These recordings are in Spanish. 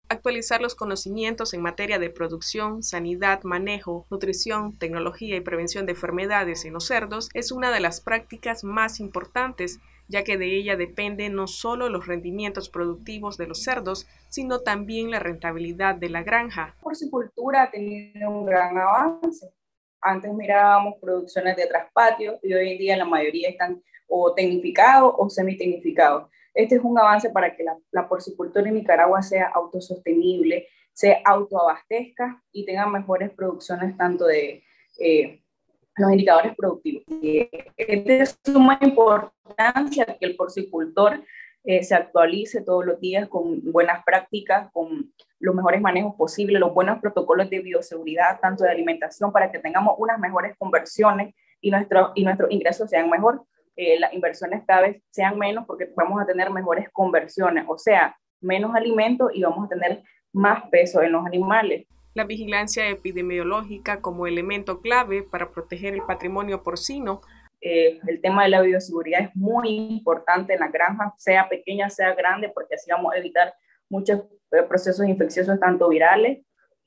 Actualizar los conocimientos en materia de producción, sanidad, manejo, nutrición, tecnología y prevención de enfermedades en los cerdos es una de las prácticas más importantes, ya que de ella depende no solo los rendimientos productivos de los cerdos, sino también la rentabilidad de la granja. La porcicultura ha tenido un gran avance. Antes mirábamos producciones de traspatio y hoy en día la mayoría están o tecnificados o semi-tecnificados. Este es un avance para que la porcicultura en Nicaragua sea autosostenible, se autoabastezca y tenga mejores producciones tanto de los indicadores productivos. Es de suma importancia que el porcicultor se actualice todos los días con buenas prácticas, con los mejores manejos posibles, los buenos protocolos de bioseguridad, tanto de alimentación, para que tengamos unas mejores conversiones y nuestros ingresos sean mejor. Las inversiones cada vez sean menos porque vamos a tener mejores conversiones, o sea, menos alimento y vamos a tener más peso en los animales. La vigilancia epidemiológica como elemento clave para proteger el patrimonio porcino. El tema de la bioseguridad es muy importante en la granja, sea pequeña, sea grande, porque así vamos a evitar muchos procesos infecciosos, tanto virales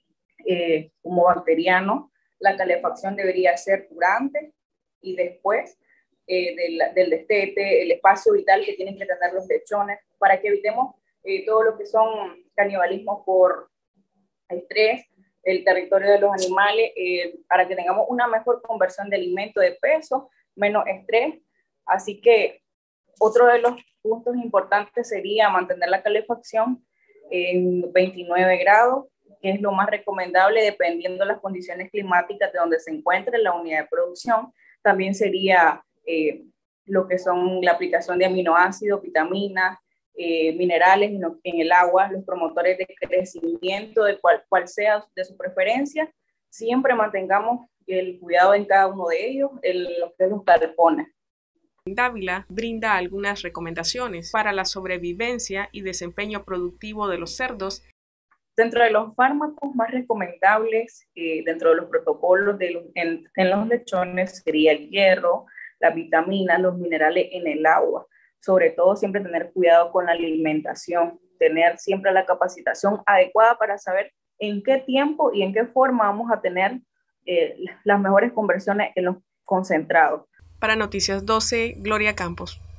como bacterianos. La calefacción debería ser durante y después del destete, el espacio vital que tienen que tener los lechones, para que evitemos todo lo que son canibalismos por estrés, el territorio de los animales, para que tengamos una mejor conversión de alimento, de peso, menos estrés. Así que otro de los puntos importantes sería mantener la calefacción en 29 grados, que es lo más recomendable dependiendo de las condiciones climáticas de donde se encuentre la unidad de producción. También sería lo que son la aplicación de aminoácidos, vitaminas, minerales en el agua, los promotores de crecimiento, de cual sea de su preferencia. Siempre mantengamos el cuidado en cada uno de ellos, los galpones. Dávila brinda algunas recomendaciones para la sobrevivencia y desempeño productivo de los cerdos. Dentro de los fármacos más recomendables, dentro de los protocolos en los lechones, sería el hierro, las vitaminas, los minerales en el agua. Sobre todo, siempre tener cuidado con la alimentación, tener siempre la capacitación adecuada para saber en qué tiempo y en qué forma vamos a tener las mejores conversiones en los concentrados. Para Noticias 12, Gloria Campos.